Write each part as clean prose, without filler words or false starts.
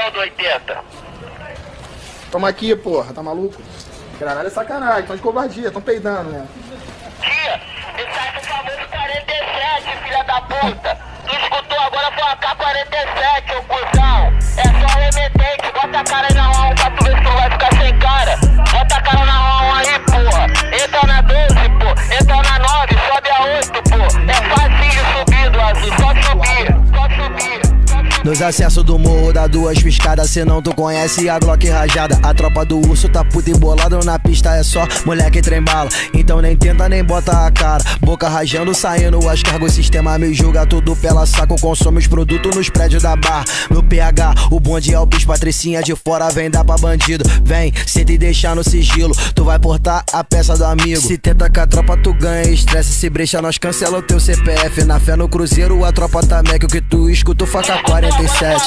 não do 80? Toma aqui, porra, tá maluco? Caralho, é sacanagem, tão de covardia, tão peidando, né? Tia, esse aí é o famoso 47, filha da puta. Tu escutou agora foi uma K47, ô cuzão. É só remetente, bota a cara aí na ROM pra tu ver se tu vai ficar sem cara. Bota a cara na ROM aí, porra. Entra na 12, pô. Entra na 9, sobe a 8, pô. É fácil subir do azul, só subir, só subir. Nos acessos do morro dá duas piscadas, cê não tu conhece a Glock rajada. A tropa do urso tá puta embolada, na pista é só moleque trembala. Então nem tenta nem bota a cara, boca rajando, saindo as cargas. O sistema me julga tudo pela saco, consome os produtos nos prédios da barra. No PH, o bonde é o bicho, patricinha de fora vem dar pra bandido. Vem, senta e deixa no sigilo, tu vai portar a peça do amigo. Se tenta com a tropa tu ganha estresse, se brecha nós cancela o teu CPF. Na fé no cruzeiro a tropa tá mec, o que tu escuta faca 47.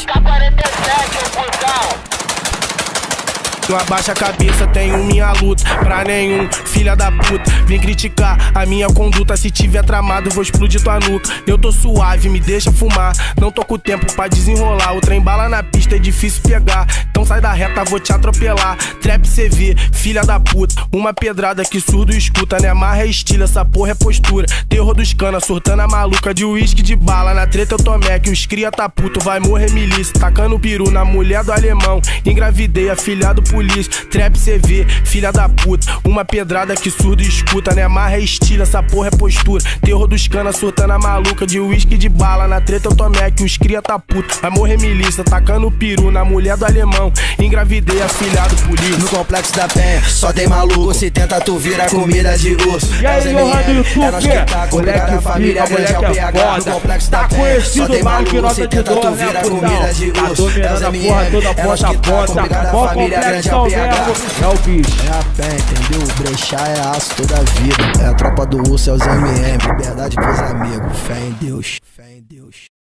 Tu abaixa a cabeça, tenho minha luta pra nenhum filha da puta vem criticar a minha conduta. Se tiver tramado, vou explodir tua nuca. Eu tô suave, me deixa fumar. Não tô com tempo pra desenrolar. O trem bala na pista é difícil pegar. Então sai da reta, vou te atropelar. Trap CV, filha da puta. Uma pedrada que surdo escuta, né? Amarra é estilo, essa porra é postura. Terror dos cana, surtando a maluca. De uísque de bala, na treta eu tô mec. Os cria tá puto, vai morrer milícia. Tacando peru na mulher do alemão. Engravidei a filha do polícia. Trap CV, filha da puta. Uma pedrada que surdo escuta, né? Amarra é estilo, essa porra é postura. Terror dos cana, surtando a maluca. De uísque de bala, na treta eu tô mec. Os cria tá puto, vai morrer milícia. Tacando peru na mulher do alemão. Engravidei a filha do polícia. No complexo da Penha, só tem maluco. Se tenta tu vira comida de urso. E aí, Lohan do YouTube, moleque a família, moleque é no complexo da tá Penha, conhecido mais que nota de dor, né, cuzão? Tá dominando a porra toda, ponta a ponta. Mó complexão mesmo, é o bicho. É a Penha, entendeu? Brechar é aço toda a vida. É a tropa do urso, é os MM. Liberdade pros amigos, fé em Deus. Fé em Deus.